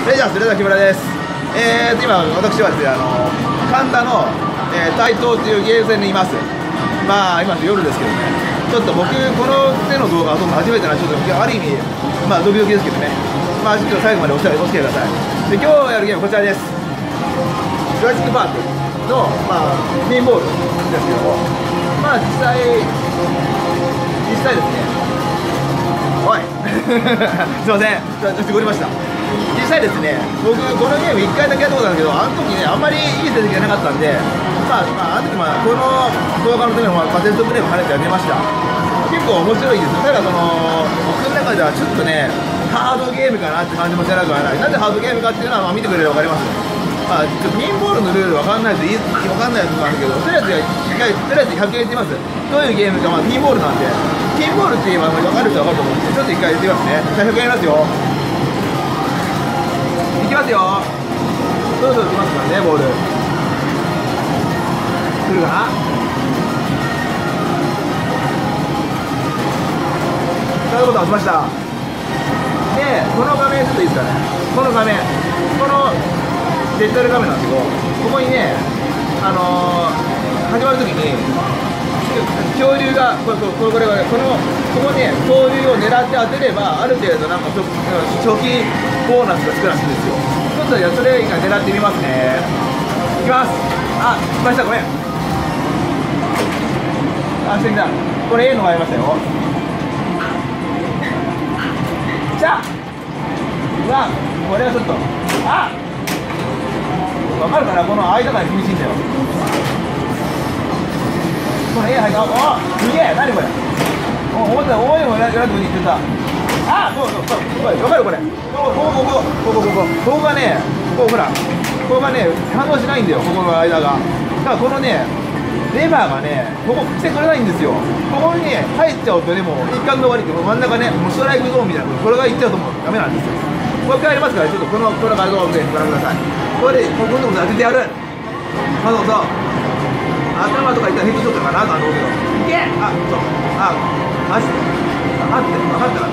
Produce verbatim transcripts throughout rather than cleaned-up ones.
レジャースレジャー木村です。えーと今私はですね、あの神田の、えー、台東というゲームセンにいます。まあ今夜ですけどね、ちょっと僕この手の動画を撮るの初めてなんで、ちょっとある意味まあドキドキですけどね、まあちょっと最後までお付き合いください。で今日やるゲームこちらです。ジュラシックパークのまあピンボールですけども、まあ実際実際ですね、おいすいません、ちょっとごりました。実際ですね、僕このゲームいっかいだけやったことなんですけど、あの時ねあんまりいい成績がなかったんで、まあ、まあ、あの時まあこの動画のためのまあテストプレイも兼ねてやりました。結構面白いですよ。ただその僕の中ではちょっとねハードゲームかなって感じもしなくはない。なんでハードゲームかっていうのはまあ見てくれれば分かります。まあ、ちょっとピンボールのルール分かんないといい分かんないやつもあるけど、とりあえずとりあえずひゃくえん言ってます。どういうゲームか、まあ、ピンボールなんで、ピンボールって言えば分かる人は分かると思うんで、ちょっと一回言ってみますね。じゃあひゃくえんやりますよ。いきますよ。そろそろ来ますからね、ボール。来るかな。そういうことをしました。で、この画面ちょっといいですかね。この画面、このデジタル画面なんですけど、ここにね、あのー、始まるときに恐竜がこれこれこれこれこのここね恐竜を狙って当てればある程度なんか初期ボーナスがつくらしいんですよ。ちょっとじゃあそれ以外狙ってみますね。いきます。あ、来ました。ごめん。あ、してきた。これ A のがありましたよ。じゃあうわ、これはちょっとあわかるかな、この間が厳しいんだよ。これ A 入った。おすげえ、何これ。お思った思いもやらずに言ってた。あそうそうそう、すごいわかるこれ。ここここここここここがね、ここほらここがね反応しないんだよ、ここの間が。だからこのねレバーがねここ来てくれないんですよ。ここにね入っちゃうとね、もう一貫の終わりって真ん中ねもうストライクゾーンみたいな、これがいっちゃうともうダメなんですよ。もう一回やりますから、ちょっとこのこの画像をご覧ください。これでここのこと当ててやる。そうそうそう、頭とかいったらヘッドショットかなと思うけど、いけ。あ、そう、あ、マジで分かってる分かったから。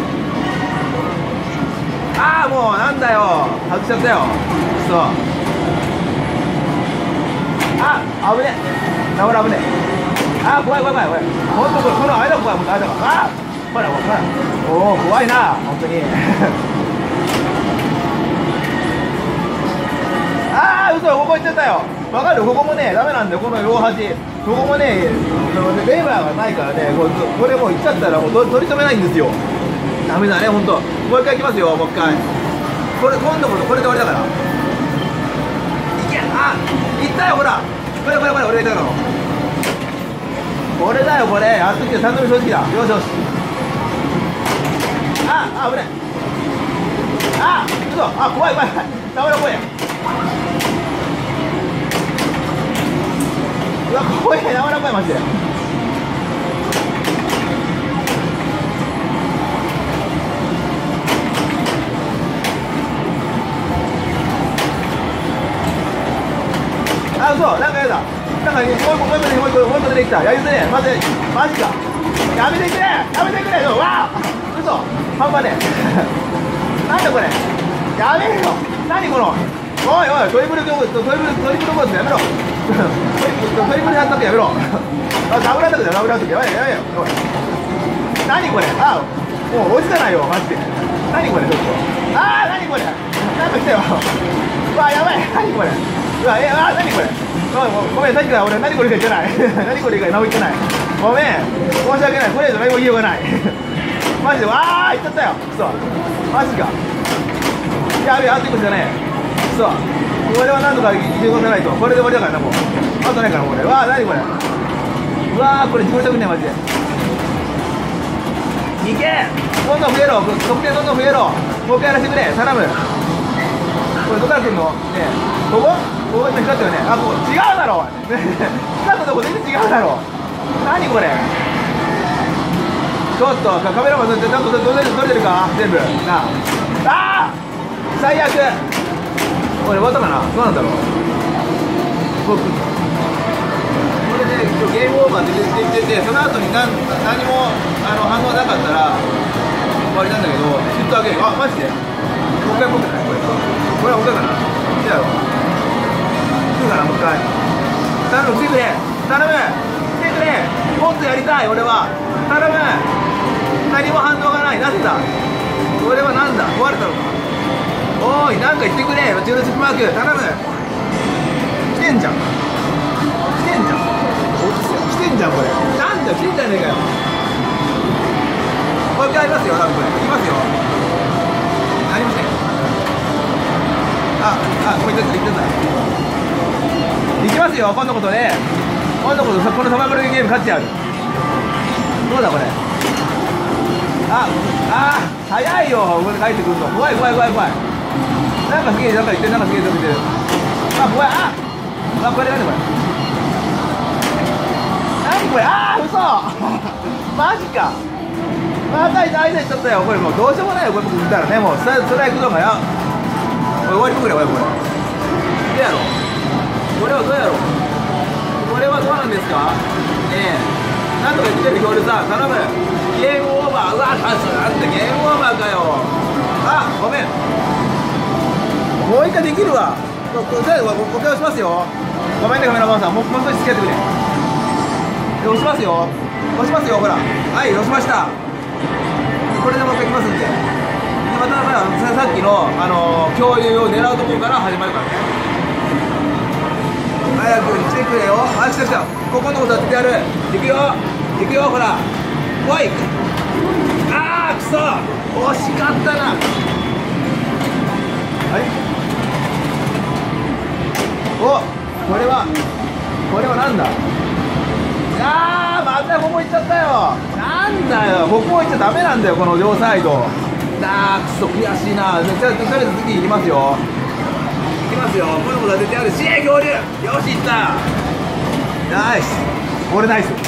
ああもうなんだよ、外しちゃったよ。そうあ、危ねえ、ダブル危ねえ。あー怖い怖い怖い怖い、ほんとこれこの間怖い、もう間があーほらほら、おお怖いな本当にああ嘘、ここ行っちゃったよ。わかる、ここもねダメなんだよ、この両端ここもねレバーがないからね、これこれもう行っちゃったらもう取り留めないんですよ。ダメだね、ほんと。もう一回いきますよ、もう一回。これ今度こそこれで終わりだから。いけ、あいったよ、ほらこれこれこれ俺がいたからのこれだよ、これやっときて三度目正直だ。よしよし。ああ危ねえ。あうそ、あ怖い怖い怖い、ダメだ怖い。うわ怖い、ダメだ怖いマジで。あ嘘、なんかやだ、なんかもう一個もう一個もう一個もう一個出てきた。やりづれえ、待ってマジか、やめてくれやめてくれよ。わあ嘘、半端ねえなんだこれ、やめろ。何この、おいおい、トリプルトリプルトリプルコースやめろトリプルやったってやめろあ、ダブルアタックだ、ダブルアタックやばいやばいよ。おい何これ、あもう落ちたないよマジで。何これ、ちょっとあー何これ、なんか来たようわやばい、何これ、うわえあ何これ、ごめんさっきから俺何これしか言ってない何これ以外何も言ってない、ごめん申し訳ない、これ以上何も言いようがないマジで。わーいっちゃったよ、そうマジか、やべえ、あといっこしかねえ。そうこれは何とかじゅうごせないと、これで終わりだからな、もうあとないからこれ。わー何これ、うわーこれ自分したくねえマジで。いけどんどん増えろ、得点どんどん増えろ、もう一回やらせてくれ頼む。これどこから来るのねえ、ここここ今光ったよね。あここ違うだろ光ったとこ全然違うだろ、何これ。ちょっとカメラマンちゃんと撮れてるか全部なあ。あー最悪、これ終わったかな、どうなんだろう。僕これで今日ゲームオーバーで出てて、その後に何何もあの反応なかったら終わりなんだけど、ヒットアゲイン、あマジでもう一回持ってないこれ。 たい俺は。頼む。何も反応がない。なぜだ。俺はなんだ、壊れたのか。おーい、なんか言ってくれよ、ジュールスマーク、頼む。来てんじゃん。来てんじゃん。来てんじゃん、これ。なんだよ、来てんじゃねえかよ。もう一回ありますよ、多分これ。いきますよ。ありません。あ、あ、もう一回言ってください。いきますよ、今度こそね。今度こそ、このサバイバルゲーム勝ってやる。どうだ、これ。あ、あー、早いよ、これ帰ってくると。怖い怖い怖い怖い。なんかすげえ、なんか言ってる、なんかすげえ、なんか言ってる。あ、怖い、ああ、これ何これ。何これ、あー、嘘マジか。また間にしちゃったよ。これもうどうしようもないよ、これ僕見たらね。もうストライクゾーンがよ。これ終わりくれ、これ。これ。どうやろこれはどうやろこれはどうなんですかねえ。なんとか言ってる表示さん、頼む。ゲームオーバー。うわ、なんてゲームオーバーかよ。あ、ごめん。もう一回できるわ。じゃあ、お手をしますよ。ごめんね、カメラマンさん。もう少し付き合ってくれ。押しますよ。押しますよ、ほら。はい、押しました。これでもう一回いきますんで。でまた、またさっきの、あのー、共有を狙うところから始まるからね。早く来てくれよ。あ、来た来た。ここのことやってやる。行くよ。行くよ、ほら。おい。あー、くそ。惜しかったな。はい。お、これは。これはなんだ。あー、またここ行っちゃったよ。なんだよ、ここ行っちゃダメなんだよ、この両サイド。あー、くそ悔しいな。じゃあ、とりあえず次行きますよ。行きますよ。この子立ててあるし、恐竜。よし、行った。ナイス。俺ナイス。ど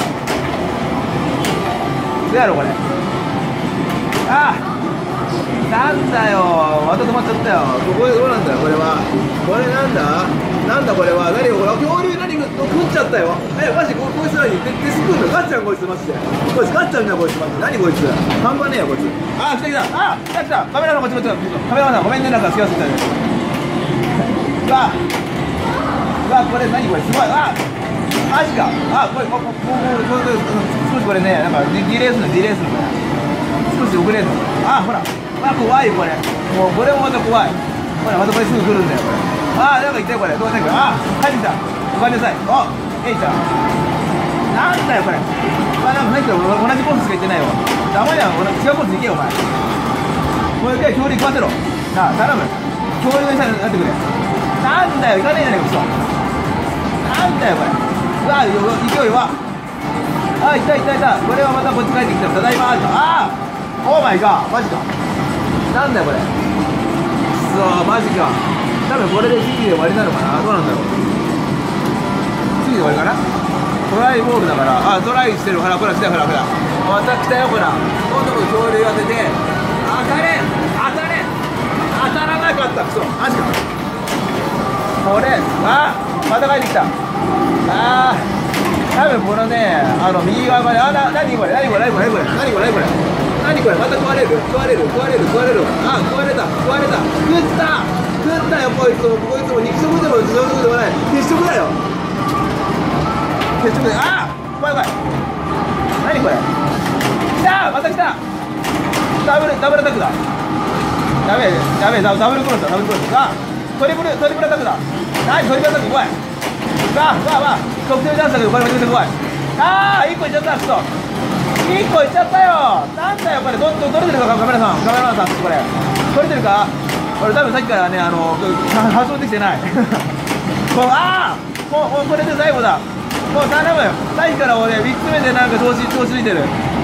うやろこれ。あー。なんだよ、また止まっちゃったよ。これどうなんだよ、これは。これなんだなんだこれは。何これ、恐竜何食っちゃったよ。え、マジこいつらに手すくんの。ガッチャンこいつマジで。こいつガッチャンだよ、こいつマジで。何こいつ。半端ねえよ、こいつ。あー、来た来た。あー、来た来た。カメラのこっちこっち。カメラマンさん、ごめんね、なんかすきやすいんだよ。うわうわ、これ何これ、すごい。あマジか。あ、これ、ここ、ここ、少しこれね、なんかディレイするの、ディレイするの。少し遅れるの。あ、ほら。あ、怖いこれ。もうこれもまた怖い。ほら、またこれすぐ来るんだよ、これ。あー、なんか言ってよ、これ。どうせか。あー、入ってきた。ごめんなさい。お、えいちゃん。なんだよ、これ。あ、なんかさっきから同じコースしか言ってないよ。ダメだよ、違うコース行けよ、お前。もう一回恐竜食わせろ。なあ、頼む。恐竜の餌になってくれ。なんだよ、行かねえじゃねえか、クソ。なんだよ、これ。うわ、勢いは。あ、いたいたいた。これはまたこっち帰ってきた。ただいまーと。あー、オーマイガー、マジか。なんだよこれ。くそー、マジか。多分これで次で終わりなのかな。どうなんだろう。次で終わりかな。トライボールだから。あ、トライしてる。ほらほら来たほらほら。また来たよほら。今度こそ恐竜当てて。当たれ当たれ当たらなかった。くそ、マジか。これ、あ、また帰ってきた。あー。多分このね、あの右側まで、あ、な、なにこれ、なにこれ、なにこれ、なにこれ、なにこれ、なにこれ、また食われる、食われる、食われる、食われる、あ、食われた、食われた、食った、食ったよ、こいつも、こいつも肉食でも、肉食でもない、鉄食だよ。鉄食で、あ、怖い怖い。なにこれ。来た、また来た。ダブル、ダブルアタックだ。やべえ、やべえ、ダブルクロスだ、ダブルクロス。あ、トリプル、トリプルアタックだ。なに、トリプルアタック、怖い。わあわあわあ、特定チャンスだけどこれめちゃめちゃ怖い。ああ、いっこいっちゃった、くそ。いっこいっちゃったよ。なんだよこれ、どど取れてるか、カメラさん、カメラマンさん、これ取れてるか。俺多分さっきからね、あの発送できてない。もう、ああ、もう、もうこれで最後だ。もう頼む。さっきから俺みっつめでなんか調子調子ついてる。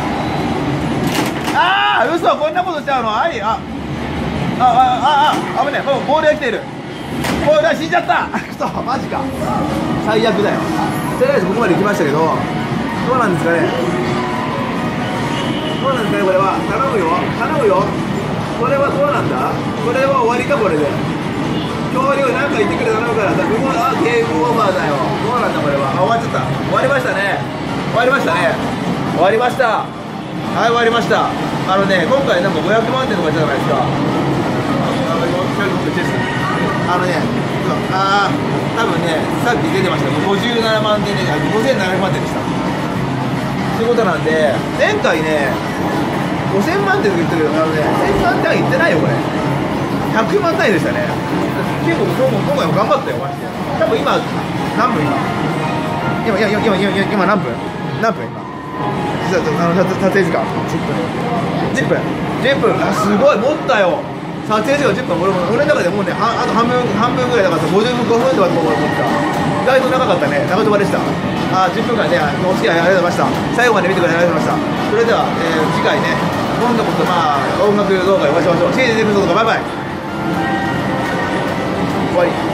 ああ、嘘、こんなことしちゃうの。はい、あああああ、危ない。もうボールが来ている。ボールが死んじゃった。くそ、マジか。最悪だよ。とりあえずここまで来ましたけど、どうなんですかね。どうなんですかね、これは。頼むよ、頼むよ。これはどうなんだ。これは終わりか、これで。恐竜なんか言ってくれ、頼むから。あ、ゲームオーバーだよ。どうなんだ、これは。あ、終わっちゃった。終わりましたね。終わりましたね。終わりました。はい、終わりました。あのね、今回なんかごひゃくまんてんとか言ってたじゃないですか。あのね、あー、多分ね、さっき出てましたけど、ごじゅうななまんてんで、ごせんななひゃくまんてんでした。ということなんで、前回ね、ごせんまんって言ってるけど、あのね、せんまん単位いってないよ、これ。ひゃくまん単位でしたね。結構、今日も今回も頑張ったよ、マジで。多分今、何分今今、今、今、今、今、今何分何分今。実は、あの、撮影時間。じゅっぷん。じゅっぷん。じゅっぷん。あ、すごい、持ったよ。撮影時間じゅっぷん。俺も、俺の中でもうね、はあと半分、半分ぐらいだからさ、ごじゅうごふんとかと思った。意外と長かったね。長飛ばでした。あ、じゅっぷん間ね、お付き合いありがとうございました。最後まで見てくれてありがとうございました。それでは、えー、次回ね、今度こそまあ、音楽動画でお会いしましょう。シェイジェブソとかバイバイ。終わり。